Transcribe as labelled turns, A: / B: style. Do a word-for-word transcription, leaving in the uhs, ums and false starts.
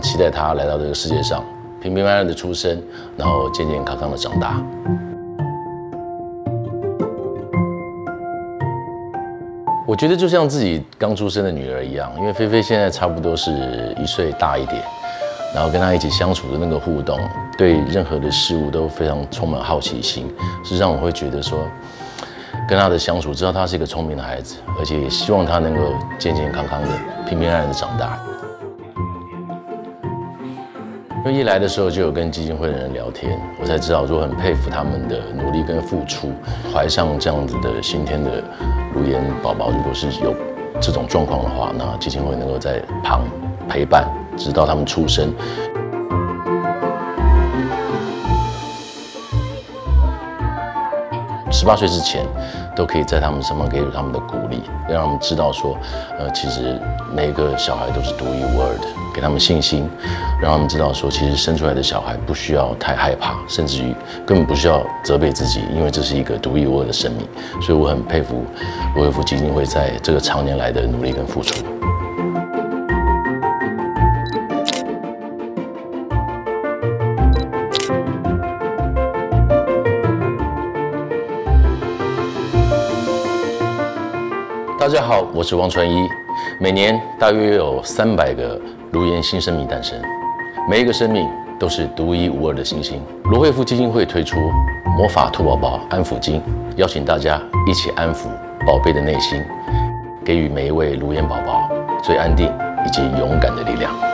A: 期待他来到这个世界上，平平安安的出生，然后健健康康的长大。我觉得就像自己刚出生的女儿一样，因为菲菲现在差不多是一岁大一点，然后跟她一起相处的那个互动，对任何的事物都非常充满好奇心，是让我会觉得说，跟她的相处，知道她是一个聪明的孩子，而且也希望她能够健健康康的、平平安安的长大。因为一来的时候就有跟基金会的人聊天，我才知道说很佩服他们的努力跟付出。怀上这样子的先天的乳炎宝宝，如果是有这种状况的话，那基金会能够在旁陪伴，直到他们出生。十八岁之前，都可以在他们身旁给予他们的鼓励，让他们知道说，呃，其实每一个小孩都是独一无二的，给他们信心，让他们知道说，其实生出来的小孩不需要太害怕，甚至于根本不需要责备自己，因为这是一个独一无二的生命。所以我很佩服罗惠夫基金会在这个长年来的努力跟付出。大家好，我是王传一。每年大约有三百个乳炎新生命诞生，每一个生命都是独一无二的星星。罗惠夫基金会推出魔法兔宝宝安抚巾，邀请大家一起安抚宝贝的内心，给予每一位乳炎宝宝最安定以及勇敢的力量。